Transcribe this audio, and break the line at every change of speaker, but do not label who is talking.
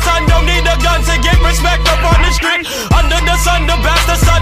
son, don't need a gun to get respect up on the street. Under the sun, the bastard son